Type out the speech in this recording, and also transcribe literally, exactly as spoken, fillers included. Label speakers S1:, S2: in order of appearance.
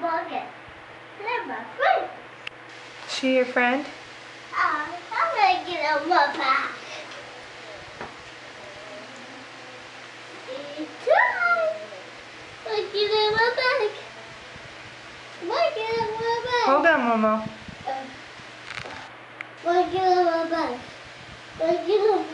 S1: Morgan. They're my friend.
S2: Is she your friend?
S1: Uh, I'm gonna get on my back. It's time. I'm gonna get on my back. I'm gonna get on my back.
S2: Hold on, Momo.
S1: Uh, I'm gonna get on my back. I'm gonna get on